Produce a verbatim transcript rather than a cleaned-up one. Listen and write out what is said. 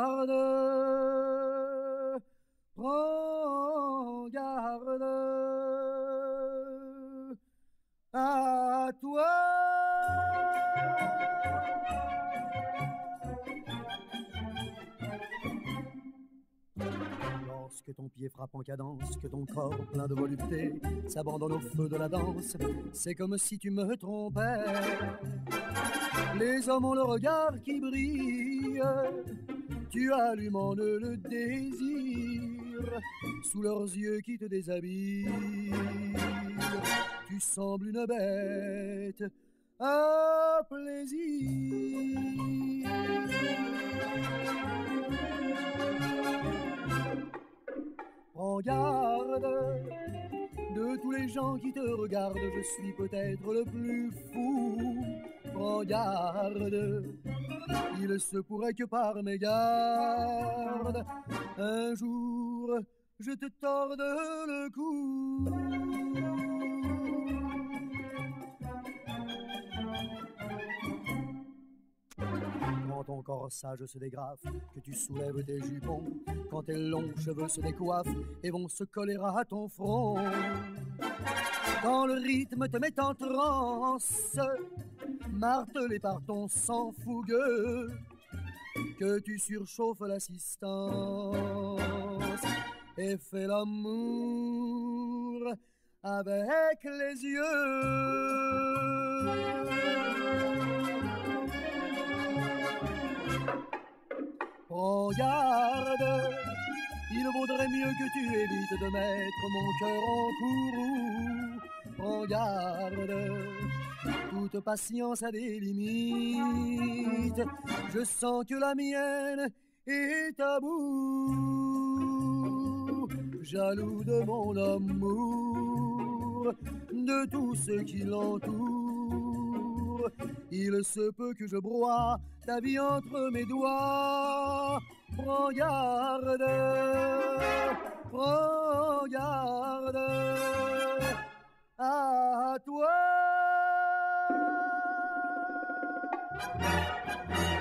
garde, prends garde à toi. Lorsque ton pied frappe en cadence, que ton corps plein de volupté s'abandonne au feu de la danse, c'est comme si tu me trompais. Les hommes ont le regard qui brille, tu allumes en eux le désir, sous leurs yeux qui te déshabillent, tu sembles une bête à plaisir. Prends garde, de tous les gens qui te regardent, je suis peut-être le plus fou. Prends garde, il se pourrait que par mes gardes, un jour je te torde le cou. Quand ton corsage se dégrafe, que tu soulèves tes jupons, quand tes longs cheveux se décoiffent et vont se coller à ton front, quand le rythme te met en transe, martelé par ton sang fougueux, que tu surchauffes l'assistance et fais l'amour avec les yeux. Prends garde, il vaudrait mieux que tu évites de mettre mon cœur en courroux. Prends garde, toute patience a des limites, je sens que la mienne est à bout. Jaloux de mon amour, de tout ce qui l'entoure, il se peut que je broie ta vie entre mes doigts. Prends garde, prends garde à toi.